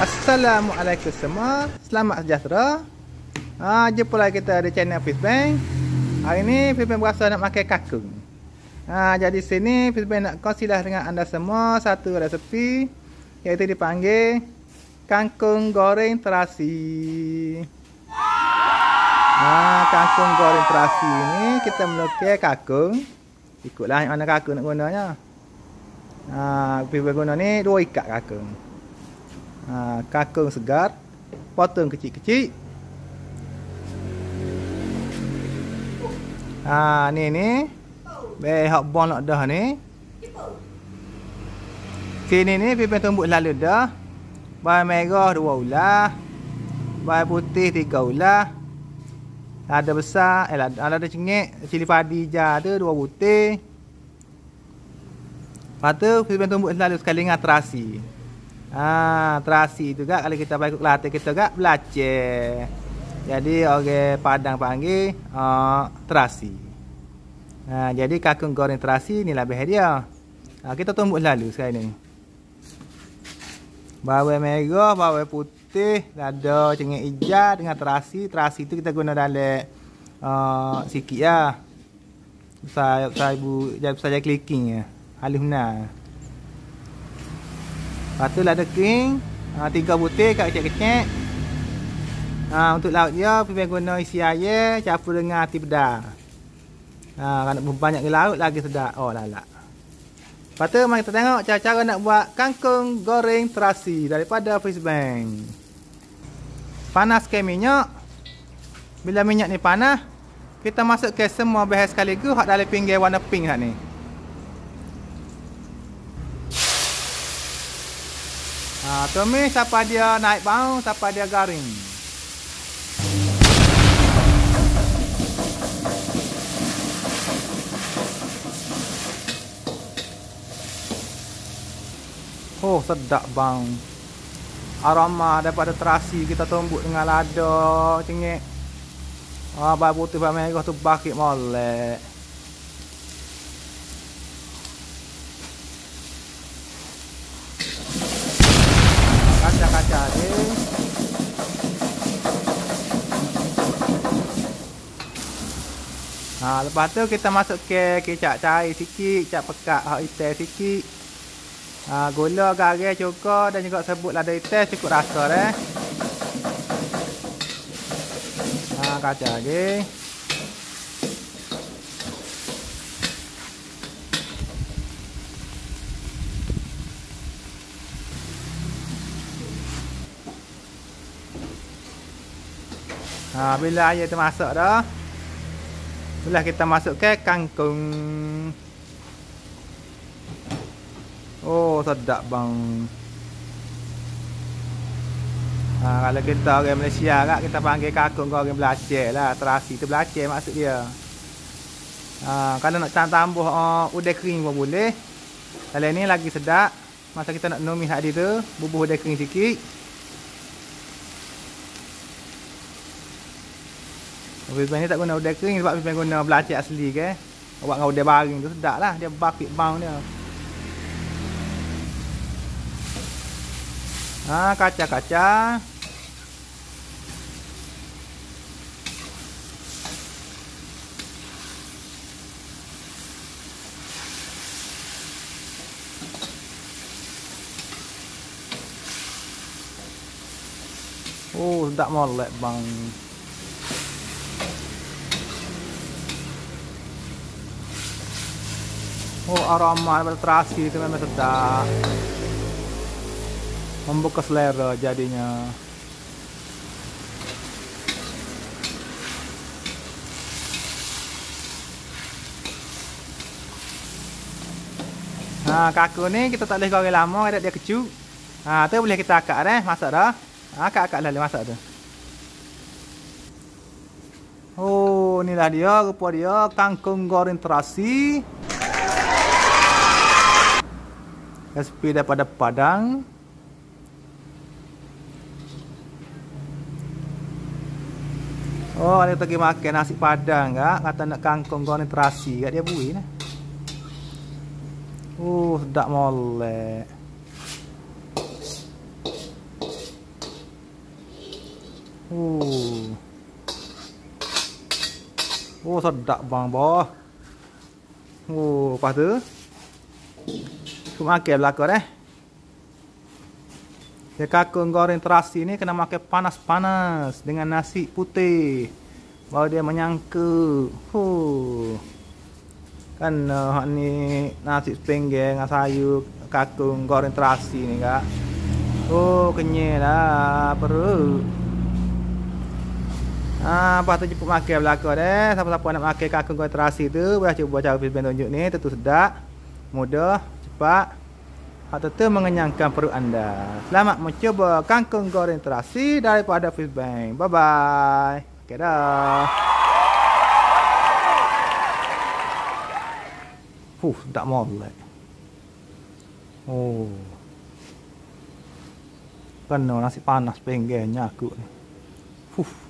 Assalamualaikum semua, selamat sejahtera. Jumpa lagi kita di channel Fishbang. Hari ni Fishbang berasa nak makan kakung. Jadi sini Fishbang nak kongsilah dengan anda semua satu resepi, iaitu dipanggil kangkung goreng terasi. Kangkung goreng terasi ni kita melukis kakung. Ikutlah mana kakung nak gunanya. Fishbang guna ni 2 ikat kakung. Kakung segar, potong kecil-kecil. Ni hak bon nak dah ni. Sini ni Fishbang tumbuk lalu dah. Bawang merah 2 ulah, bawang putih 3 ulah. Ada besar, ada cengek, cili padi hijau tu 2 butir. Lepas tu Fishbang tumbuk lalu sekali dengan terasi. Terasi tu gak kalau kita pakai Kelantan kita gak belacan. Jadi orang Padang panggil terasi. Jadi kakung goreng terasi ni lah lebih dia. Kita tumbuk lalu sekarang ni. Bawang merah, bawang putih, lada, cengek hijau dengan terasi. Terasi tu kita guna dalam sikit ya. Saya clicking ya. Halus benar. Lepas tu lada kering 3 butir kat kecil-kecil. Untuk lauk dia Fishbang guna isi air campur dengan hati pedas. Kalau banyak lauk lagi sedap. Lala. Lepas tu mari kita tengok cara-cara nak buat kangkung goreng terasi daripada Fishbang. Panaskan minyak. Bila minyak ni panas, kita masukkan semua bahan sekaligus hak dalam pinggir warna pink hak ni. Tumis sampai dia naik bau, sampai dia garing. Sedap bang. Aroma daripada terasi kita tumbuk dengan lada, cengek. Bawang putih, bawang merah tu bakit molek. Kaca-kaca ni. Lepas tu kita masuk ke kecap cair sikit, kecap pekat hak hitam sikit. Gula, garam, cuka dan juga sebut lada hitam cukup rasa dah. Kaca lagi. Bila air tu masuk dah, bila kita masuk ke kangkung. Sedap bang. Kalau kita orang Malaysia kak, kita panggil kangkung goreng belacan lah. Terasi tu belacan maksud dia. Kalau nak tambah udang kering pun boleh. Kalau ni lagi sedap. Masa kita nak numis tadi tu, bubuh udang kering sikit. Fishbang ni tak guna udang kering sebab Fishbang guna belacan asli ke. Buat dengan udang baring tu sedap lah. Dia bakit bau dia. Kaca-kaca. Sedap molek bang. Aroma daripada terasi itu memang sedap. Membuka selera jadinya. Kakung ni kita tak boleh goreng lama, ada dia kecut. Tu boleh kita akak dah, masak dah. Akak-akak lalu masak tu. Inilah dia, rupa dia kangkung goreng terasi. Resepi daripada Padang. Dia pergi makan nasi Padang kak, kata nak kangkung goreng terasi kat dia bui nah. Sedap molek. Oh, sedap bang boh. Oh, lepas tu aku makan belakang dia kakak goreng terasi ni kena makan panas-panas dengan nasi putih baru dia menyangkut. Kan ni nasi sepengge dengan sayur kakak goreng terasi ni kak. Kenyal lah perut. Lepas tu jemput makan belakang siapa-siapa nak makan kakak goreng terasi tu boleh cuba cara Fishbang tunjuk ni. Tentu sedap, mudah, cepat, tentu mengenyangkan perut anda. Selamat mencuba kangkung goreng terasi daripada Fishbang. Bye bye. Okay dah. Tak molek. Kena nasi panas penggenya aku ni.